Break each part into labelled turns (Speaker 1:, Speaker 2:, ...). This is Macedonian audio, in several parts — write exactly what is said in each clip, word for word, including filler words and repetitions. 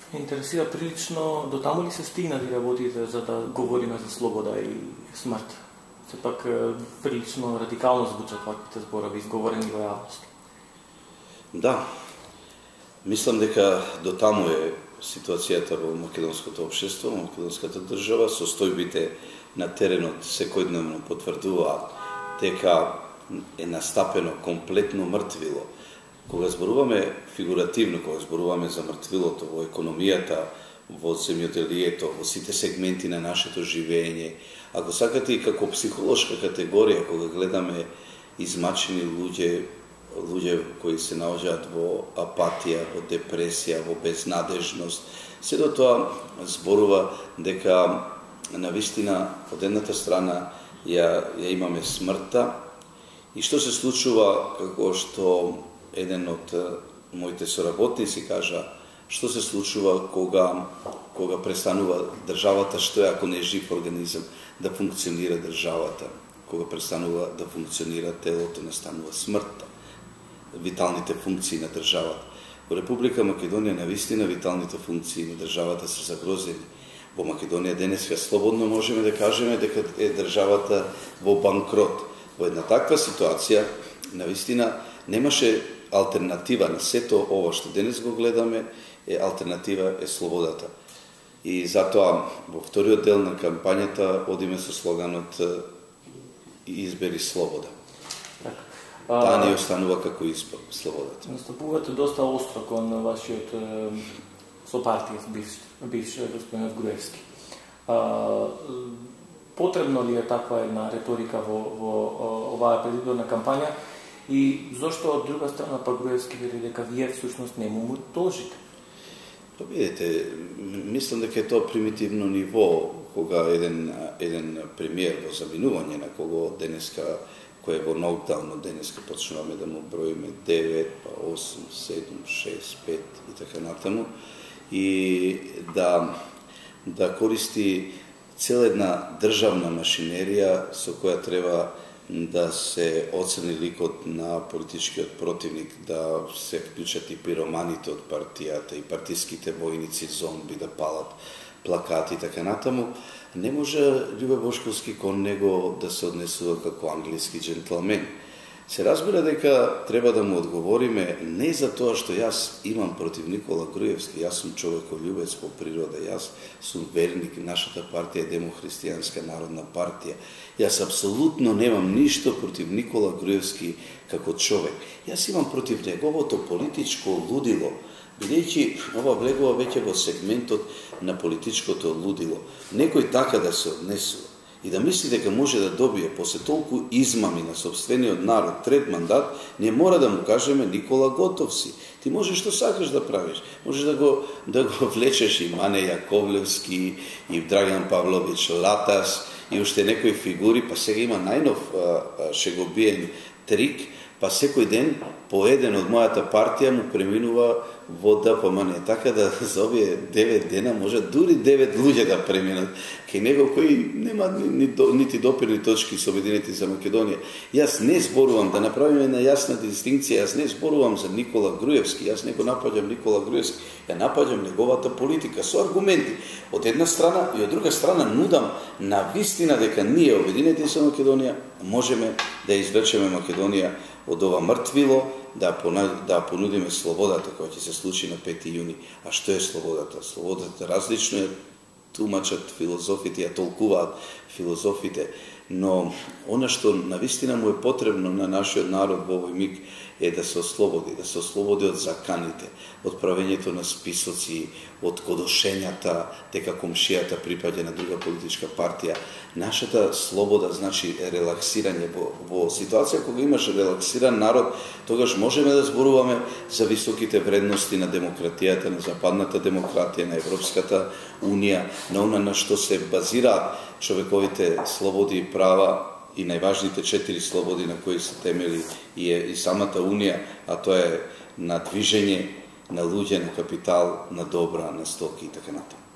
Speaker 1: интересира прилично до таму ли се стигнали работите за да говориме за слобода и смрт? Сепак прилично радикално звучат ваквите зборови изговорени во јавност.
Speaker 2: Да. Мислам дека до таму е ситуацијата во македонското општество, во македонската држава, состојбите на теренот секојдневно потврдуваат дека е настапено комплетно мртвило. Кога зборуваме фигуративно, кога зборуваме за мртвилото во економијата, во земјоделието, во сите сегменти на нашето живење, ако сакате и како психолошка категорија, кога гледаме измачени луѓе, луѓе кои се наоѓаат во апатија, во депресија, во безнадежност, сето тоа зборува дека навистина од едната страна ја, ја имаме смртта и што се случува, како што еден од моите соработници кажа, што се случува кога, кога престанува државата, што е ако не е жив организам, да функционира државата, кога престанува да функционира телото, настанува смртта, виталните функции на државата. Во Република Македонија навистина виталните функции на државата се загрозени. Во Македонија денеска слободно можеме да кажеме дека е државата во банкрот. Во една таква ситуација, навистина, немаше алтернатива на сето ова што денес го гледаме, е алтернатива е слободата. И затоа во вториот дел на кампањата одиме со слоганот избери слобода. Таа не останува како избор, слободата.
Speaker 1: Настапувате доста остро кон вашиот сопартиец, бивш, бивш господинот Груевски. А, потребно ли е таква една реторика во, во оваа предизборна кампања и зошто од друга страна па Груевски вели дека вие всушност не му должите?
Speaker 2: Па видите, мислам дека е тоа примитивно ниво, кога еден, еден премиер во заминување на кого денеска, кој е во нокдаун, денеска почнуваме да му броиме девет, па осем, седум, шест, пет и така натаму, и да, да користи цела една државна машинерија со која треба да се оцени ликот на политичкиот противник, да се вклучат и пироманите од партијата, и партиските војници, зомби, да палат плакати и така натаму. Не може Ljube Boskoski кон него да се однесува како англиски джентлмен. Се разбира дека треба да му одговориме не за тоа што јас имам против Никола Груевски, јас сум човеколюбец по природа, јас сум верник, нашата партија е демохристијанска народна партија. Јас апсолутно немам ништо против Никола Груевски како човек. Јас имам против неговото политичко лудило, бидејќи ова влегува веќе во сегментот на политичкото лудило. Некој така да се однесува и да мисли дека може да добие после толку измами на собствениот народ трет мандат, не мора да му кажеме Никола готов си. Ти можеш што сакаш да правиш. Можеш да го да го влечеш и Мане Јаковлевски, и Драган Павлович Латас, и уште некои фигури, па сега има најнов шегобиен трик, па секој ден по еден од мојата партија му преминува во ДПМН. Така да за овие девет дена може дури девет луѓе да преминат кај него кои нема ни, ни, нити допирни точки со Обединети за Македонија. Јас не зборувам, да направиме една јасна дистинкција, јас не зборувам за Никола Груевски, јас не го напаѓам Никола Груевски, ја напаѓам неговата политика со аргументи. Од една страна и од друга страна нудам на вистина дека ние Обединети за Македонија можеме да извлечеме Македонија од ова мртвило, да, да понудиме слободата која ќе се случи на пети јуни. А што е слободата? Слободата различно е тумачат филозофите, ја толкуваат филозофите, но она што навистина му е потребно на нашиот народ во овој миг е да се ослободи, да се ослободи од заканите, од правењето на списоци, од кодошењата дека комшијата припаѓа на друга политичка партија. Нашата слобода значи релаксирање. Во, во ситуација кога имаш релаксиран народ, тогаш можеме да зборуваме за високите вредности на демократијата, на западната демократија, на Европската унија, на она на што се базираат човековите слободи и права и најважните четири слободи на кои се темели и, е, и самата Унија, а тоа е на движење, на луѓе, на капитал, на добра, на стоки и така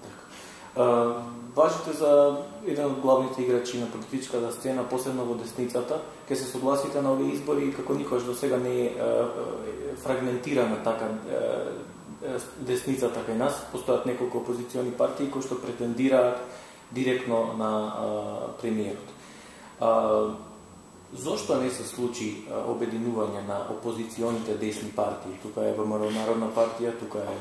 Speaker 2: натаму.
Speaker 1: Важите за еден од главните играчи на политичката сцена, посебно во десницата, ке се согласите на овие избори како никош до сега не е фрагментирана така десницата кај нас, постојат неколку опозициони партии кои што претендираат директно на премиерот. Зошто не се случи обединување на опозиционите десни партии? Тука е ВМРО Народна партија, тука е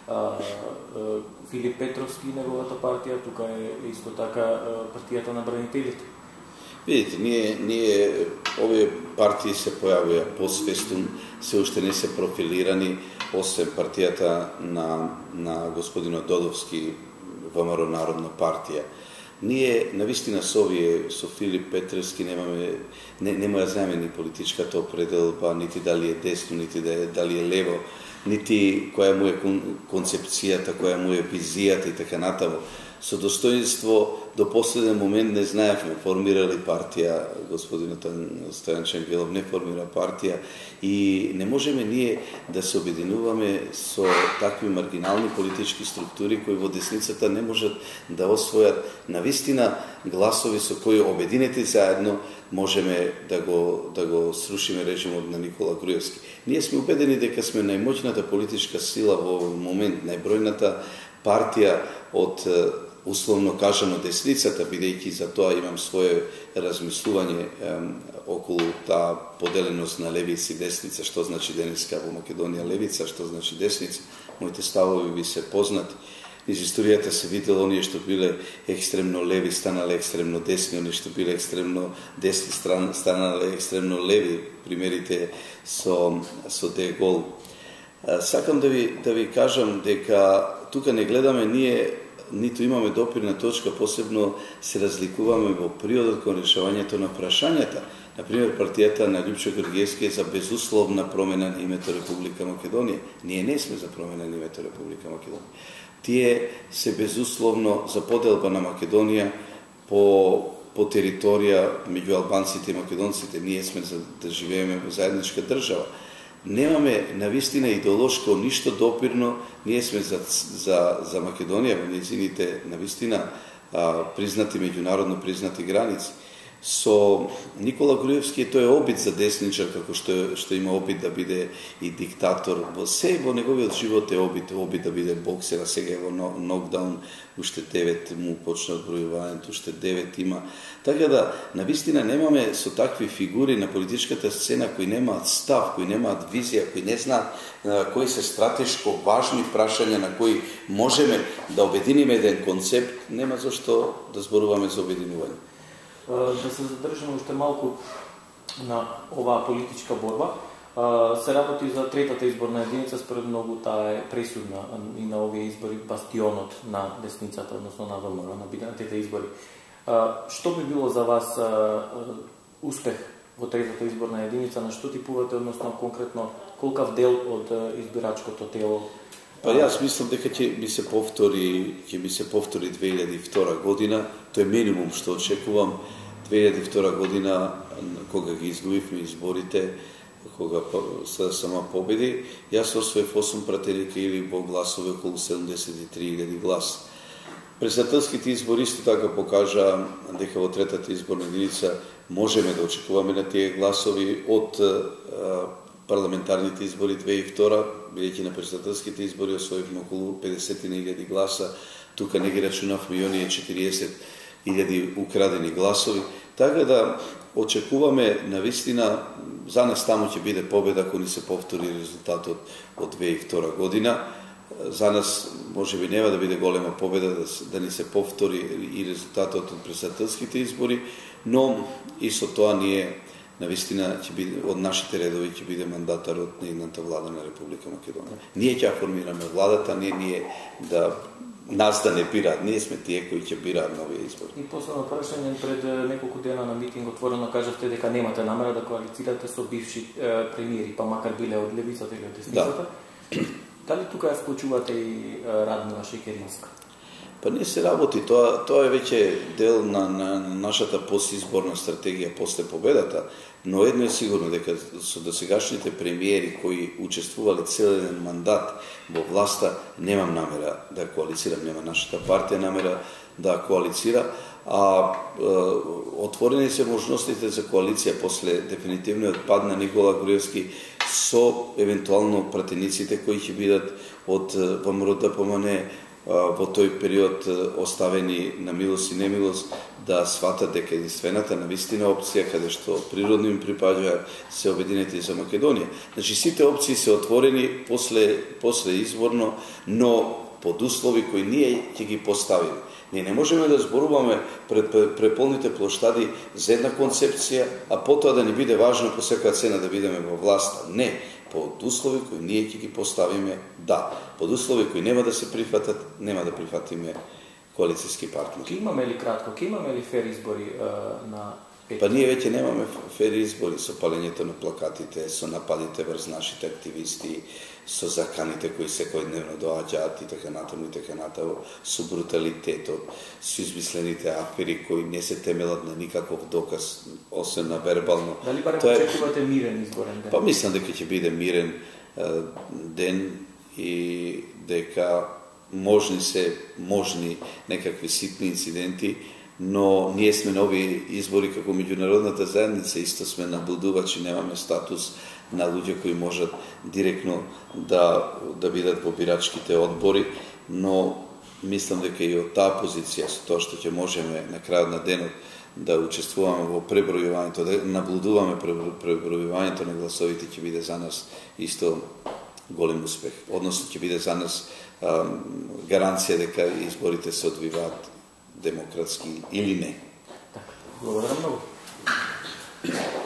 Speaker 1: Филип Петровски, неговата партија, тука е исто така партијата на бранителите.
Speaker 2: Видите, ние, ние овие партии се појавија посвестум, се уште не се профилирани, освен партијата на, на господинот Додовски, ВМРО Народна партија. Ние, навистина, со овие, со Филип Петровски, немаме, не, нема да знаеме ни политичката определба, нити дали е десно, нити дали е лево, нити која му е концепцијата, која му е визијата и така натаму. Со достоинство до последен момент не знаевме, формирали партија, господинот Стојан Чангелов не формира партија и не можеме ние да се обединуваме со такви маргинални политички структури кои во десницата не можат да освојат навистина гласови со кои обединети заедно можеме да го, да го срушиме режимот на Никола Груевски. Ние сме убедени дека сме најмоќната политичка сила во овој момент, најбројната партија од условно кажано десницата, бидејќи за тоа имам свое размислување е, околу таа поделеност на левица и десница, што значи денеска во Македонија левица, што значи десница. Моите ставови ви се познати. Из историјата се видело оние што биле екстремно леви станале екстремно десни, оние што биле екстремно десни станале екстремно леви. Примерите со со Де Гол. Сакам да ви да ви кажам дека тука не гледаме ние ниту имаме допирна точка, посебно се разликуваме во приодот кон решавањето на прашањата. Например, партијата на Ljube Boskoski е за безусловна промена на името Република Македонија. Ние не сме за промена на името Република Македонија. Тие се безусловно за поделба на Македонија по, по територија меѓу албанците и македонците. Ние сме за да живееме во заедничка држава. Немаме навистина идеолошко ништо допирно, ние сме за, за, за Македонија во нејзините навистина а, признати, меѓународно признати граници. Со Никола Груевски тој е обид за десничар, како што, што има обид да биде и диктатор. Во се во неговиот живот е обид, обид да биде боксер, а сега е во нокдаун, уште девет му почна одбројувањето, уште девет има. Така да, навистина немаме со такви фигури на политичката сцена кои немаат став, кои немаат визија, кои не знаат кои се стратешко важни прашања на кои можеме да обединиме еден концепт, нема зашто да зборуваме за обединување.
Speaker 1: Да се задржиме уште малку на оваа политичка борба. Се работи за третата изборна единица, според многу таа е пресудна и на овие избори бастионот на десницата, односно на ВМРО, на бидените избори. Што би било за вас успех во третата изборна единица, на што типувате, односно конкретно колкав дел од избирачкото тело?
Speaker 2: Па јас мислам дека ќе би се повтори, ќе би се повтори две илјади и втора година, тоа е минимум што очекувам. две илјади и втора година, кога ги изгубивме изборите, кога се сама победи, јас освоив осум пратеника или во гласове околу седумдесет и три илјади глас. Председателските избори исто така покажа дека во третата изборна единица можеме да очекуваме на тие гласови од парламентарните избори две илјади и втора, бидејќи на председателските избори освоивме околу педесет илјади гласа, тука не ги рачунавме и оние четириесет илјади украдени гласови, така да очекуваме навистина, за нас таму ќе биде победа ако ни се повтори резултатот од две илјади и втора година. За нас можеби нема да биде голема победа да, да ни се повтори и резултатот од председателските избори, но и со тоа ние навистина ќе биде од нашите редови ќе биде мандатарот на едната влада на Република Македонија. Ние ќе формираме владата, не ние да нас да не бираат, ние сме тие кои ќе бираат на овие избори.
Speaker 1: И последно прашање, пред неколку дена на митинг отворено кажавте дека немате намера да коалицирате со бивши е, премиери, па макар биле од левицата или од десницата. Да. Дали тука ја вклучувате и Радмила Шекеринска?
Speaker 2: Па не се работи, тоа, тоа е веќе дел на, на нашата постизборна стратегија после победата, но едно е сигурно дека со досегашните премиери кои учествувале цел еден мандат во власта, немам намера да коалицирам, нема нашата партија намера да коалицира, а е, отворени се можностите за коалиција после дефинитивниот пад на Никола Груевски со евентуално пратениците кои ќе бидат од ВМРО Д П М Н во тој период оставени на милост и немилост, да сватат дека единствената навистина опција каде што природно им припаѓа се обединети за Македонија. Значи сите опции се отворени после после изборно, но под услови кои ние ќе ги поставиме. Ние не можеме да зборуваме пред преполните плоштади за една концепција, а потоа да ни биде важно по секоја цена да бидеме во власта. Не, под услови кои ние ќе ги поставиме, да. Под услови кои нема да се прифатат, нема да прифатиме коалицијски партнери.
Speaker 1: Ке имаме ли кратко, ке имаме ли фер избори uh, на пет?
Speaker 2: Па ние веќе немаме фер избори со палењето на плакатите, со нападите врз нашите активисти, со заканите кои секојдневно доаѓаат и така натаму и така натаму, со бруталитетот, со измислените афери кои не се темелат на никаков доказ, освен на вербално.
Speaker 1: Дали барем очекувате мирен изборен ден?
Speaker 2: Па мислам дека ќе биде мирен uh, ден и дека можни се можни некакви ситни инциденти, но ние сме на овие избори како меѓународната заедница, исто сме наблюдувачи, немаме статус на луѓе кои можат директно да, да бидат во бирачките одбори, но мислам дека и од таа позиција, со тоа што ќе можеме на крајот на денот да учествуваме во пребројувањето, да наблюдуваме пребројувањето на гласовите, ќе биде за нас исто голем успех. Односно ќе биде за нас а, гаранција дека изборите се одвиваат демократски или не.
Speaker 1: Благодарам многу.